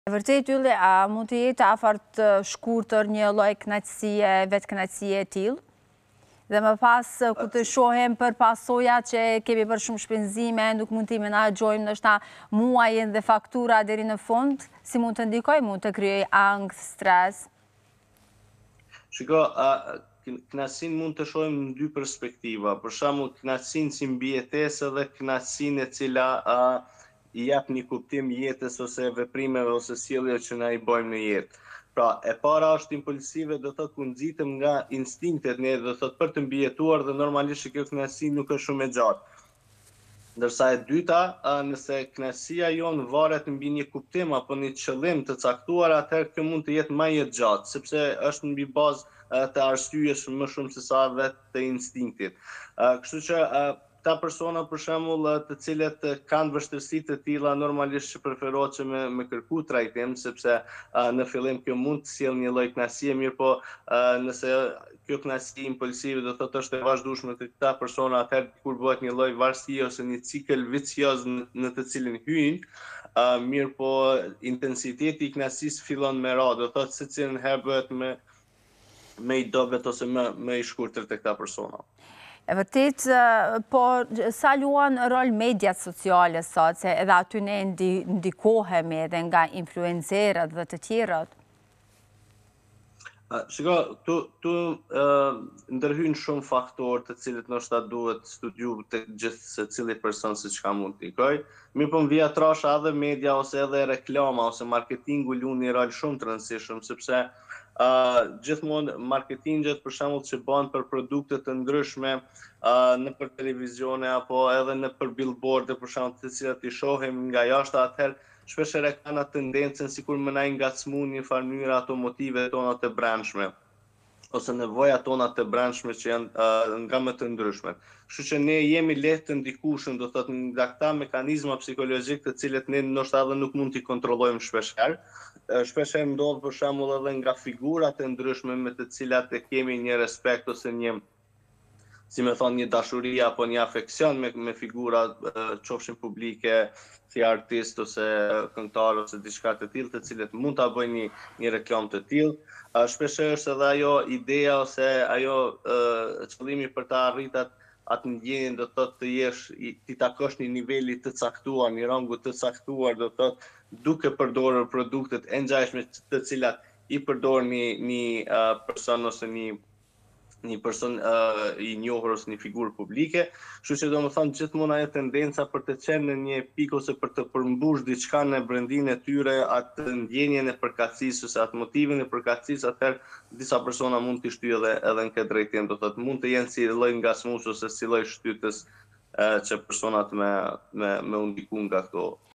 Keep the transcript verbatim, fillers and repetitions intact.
Vërtet, Ylli, a mund të jetë afër të shkurtër një lloj kënaqësie, vetë kënaqësie e tillë? Dhe më pas, ku të shohem për pasojat që kemi për shumë shpenzime, nuk mund t'i menaxhojmë ndoshta muajin dhe faktura deri në fund, si mund të ndikoj, mund të krijoj angth, stres? Shiko, kënaqësinë mund të shohim në dy perspektiva. Për shembull, kënaqësinë si mbijetesë dhe kënaqësinë e cila i jap një kuptim jetës ose veprimeve ose sjelljeve që na i bëjmë në jetë. Pra, e para është impulsive, do thotë ku nxitem nga instinktet ne, do thotë për të mbijetuar dhe normalisht që kjo kënaqësi nuk është shumë e gjatë. Ndërsa e dyta, nëse kënaqësia jonë varet mbi një kuptim apo një qëllim të caktuar, atëherë kjo mund të jetë më e gjatë, sepse është mbi bazë të arsyesh më shumë se sa vetë të instinktit. Kështu që ta persona për shembull të cilët kanë vështirësi të tilla normalisht që preferohet që me, me kërku trajtim, sepse në fillim kjo mund të sjellë një lloj kënaqësie, mirë po nëse kjo kënaqësi impulsive do thotë është e vazhdueshme të këta persona, atëherë kur bëhet një lloj varësie ose një cikël vicioz në të cilin hyjnë, uh, mirë po intensiteti i kënaqësisë fillon me radhë, do thotë secilin herë bëhet me me i dobët ose më më i shkurtër të këta persona. E vërtet, po sa luan rol mediat sociale sot, se edhe aty ne ndikohemi edhe nga influencerët dhe të tjerët? Shiko, tu, tu uh, ndërhyjnë shumë faktorë të cilët ndoshta duhet studiu të gjithë se cili person se çka mund t'i koj. Mi po më vija trasha edhe media ose edhe reklama ose marketingu lu një rol shumë të rëndësishëm, sepse uh, gjithmonë marketingjet për shembull që bëhen për produkte të ndryshme uh, në për televizione apo edhe në për billboarde për shembull të cilat i shohim nga jashtë, atëherë shpeshherë kanë atë tendencën sikur më na i ngacmuan një farë mënyre ato motive tona të brendshme ose nevojat tona të brendshme që janë uh, nga më të ndryshmet. Kështu që ne jemi lehtë të ndikueshëm, do thotë nga këta mekanizma psikologjik të cilët ne ndoshta edhe nuk mund t'i kontrollojmë shpeshherë. Uh, shpeshherë ndodh për shembull edhe nga figurat e ndryshme me të cilat e kemi një respekt ose një si me thonë një dashuri apo një afeksion me, me figura qofshin publike, si artist ose këngëtar ose diçka të tillë, të cilët mund ta bëjnë një, një reklam të tillë. Shpeshherë është edhe ajo ideja ose ajo qëllimi për ta arritur atë ndjenjë, do thotë të jesh ti takosh një niveli të caktuar, një rangu të caktuar, do thotë duke përdorur produktet e ngjashme të cilat i përdor një, një uh, person ose një një person uh, i njohur ose një figurë publike, kështu që domethënë gjithmonë ajo tendenca për të qenë në një pikë ose për të përmbush diçka në brendinë e tyre, atë ndjenjen e përkatësisë ose atë motivin e përkatësisë, atëherë disa persona mund të shtyjë edhe edhe në këtë drejtim, do thotë mund të jenë si lloj ngasmues ose si lloj shtytës uh, që personat me me me u ndiku nga këto